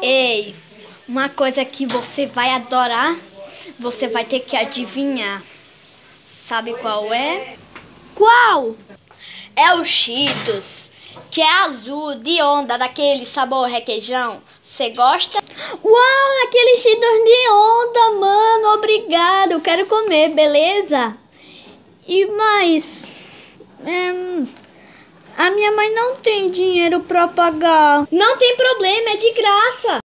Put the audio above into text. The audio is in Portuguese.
Ei, uma coisa que você vai adorar, você vai ter que adivinhar. Sabe qual é? Qual? É o Cheetos, que é azul, de onda, daquele sabor requeijão. Você gosta? Uau, aquele Cheetos de onda, mano. Obrigado, eu quero comer, beleza? E mais... a minha mãe não tem dinheiro pra pagar. Não tem problema, é de graça.